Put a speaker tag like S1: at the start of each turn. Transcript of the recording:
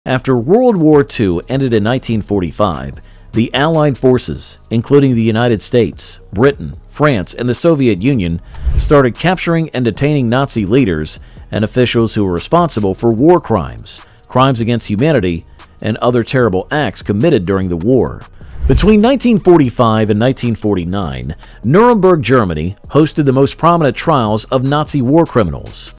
S1: After World War II ended in 1945, the Allied forces, including the United States, Britain, France, and the Soviet Union, started capturing and detaining Nazi leaders and officials who were responsible for war crimes, crimes against humanity, and other terrible acts committed during the war. Between 1945 and 1949, Nuremberg, Germany hosted the most prominent trials of Nazi war criminals.